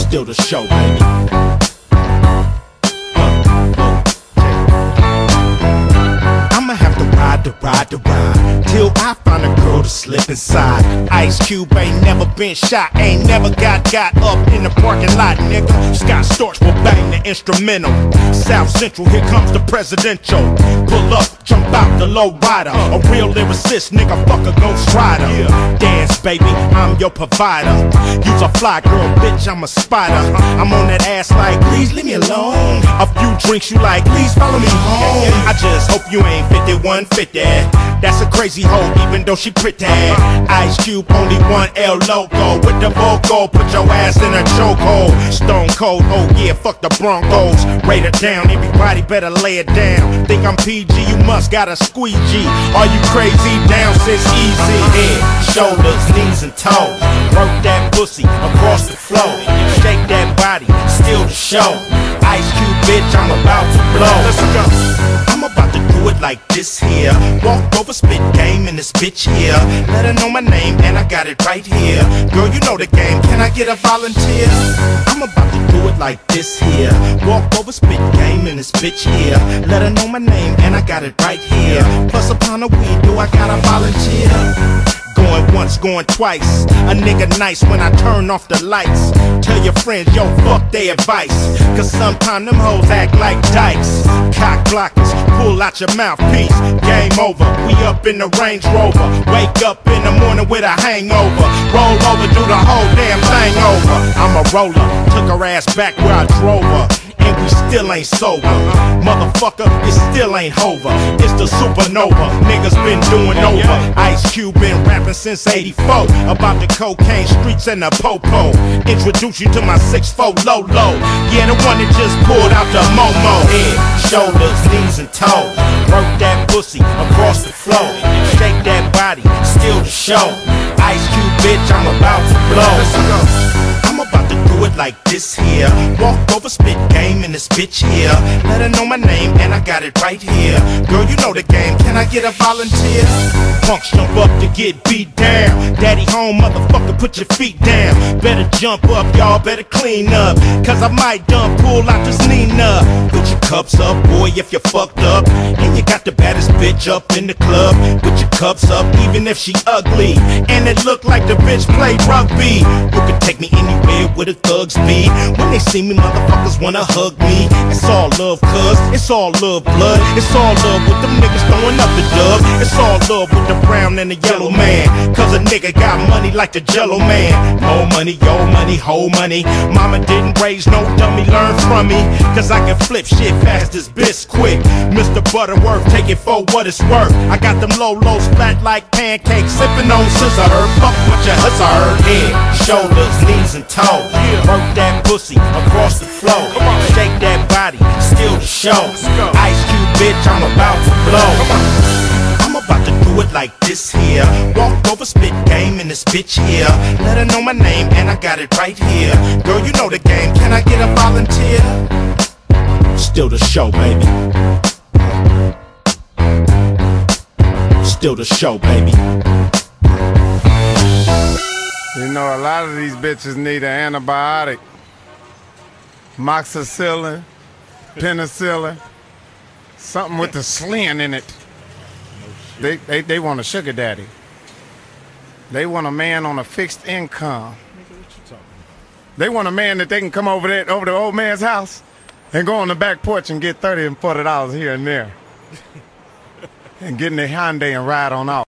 Still the show, baby. I'ma have to ride till I find a girl to slip inside. Ice Cube ain't never been shot, ain't never got up in the parking lot, nigga. Scott Storch will bang the instrumental. South Central, here comes the presidential. Pull up, jump out the low rider. A real lyricist, nigga, fuck a ghost rider. Dance, baby, I'm your provider. You's a fly girl, bitch, I'm a spider. I'm on that ass like, please leave me alone. A few drinks you like, please follow me home. I just hope you ain't 5150. That's a crazy hoe, even though she pretty. Ice Cube, only one L logo. With the vocal, put your ass in a chokehold. Stone Cold, oh yeah, fuck the Broncos. Rate it down, everybody better lay it down. Think I'm PG, you must got a squeegee. Are you crazy? Down sits easy. Head, shoulders, knees and toes. Work that pussy across the floor. Shake that body, still the show. Ice Cube, bitch, I'm about to blow. Let's go. I'm about to do it like this here. Walk over, spit game in this bitch here. Let her know my name and I got it right here. Girl, you know the game, can I get a volunteer? I'm about to do it like this here. Walk over, spit game in this bitch here. Let her know my name and I got it right here. Plus a pound of weed, do I got a volunteer? Going once, going twice. A nigga nice when I turn off the lights. Tell your friends, yo, fuck their advice. Cause sometimes them hoes act like dykes. Cock blockers, pull out your mouthpiece. Game over, we up in the Range Rover. Wake up in the morning with a hangover. Roll over, do the whole damn thing over. I'm a roller, took her ass back where I drove her. And we still ain't sober. Motherfucker, it still ain't Hova. It's the supernova, niggas been doing over. Ice Cube been rapping since '84 about the cocaine streets and the popo. Introduce you to my 6'4" Lolo. Yeah, the one that just pulled out the Momo. Head, shoulders, knees and toes. Work that pussy across the floor. Shake that body, still the show. Ice Cube, bitch, I'm about to blow. Let's go. I'm about to do it like this here. Walk over, spit game in this bitch here. Let her know my name and I got it right here. Girl, you know the game, can I get a volunteer? Punks jump up to get beat down. Daddy home, motherfucker, put your feet down. Better jump up, y'all better clean up. Cause I might done pull out this Nina. Put your cups up, boy, if you fucked up. And you got the baddest bitch up in the club. Put your cups up, even if she ugly. And it look like the bitch played rugby. You can take me anywhere where the thugs be. When they see me, motherfuckers wanna hug me. It's all love, cuz, it's all love, blood. It's all love with them niggas throwing up the dub. It's all love with the brown and the yellow man. Cause a nigga got money like the Jello man. More money, yo money, whole money. Mama didn't raise no dummy, learn from me. Cause I can flip shit fast as Bisquick. Mr. Butterworth, take it for what it's worth. I got them low lows flat like pancakes, sipping on scissor herb. Fuck with your hussar. Head, shoulders, knees and toes. Work that pussy across the floor. Shake that body, still the show. Ice Cube, bitch, I'm about to blow. I'm about to do it like this here. Walk over, spit game in this bitch here. Let her know my name and I got it right here. Girl, you know the game, can I get a volunteer? Still the show, baby. Still the show, baby. You know, a lot of these bitches need an antibiotic. Moxicillin, penicillin, something with the sling in it. They want a sugar daddy. They want a man on a fixed income. They want a man that they can come over the old man's house and go on the back porch and get $30 and $40 here and there. And get in their Hyundai and ride on off.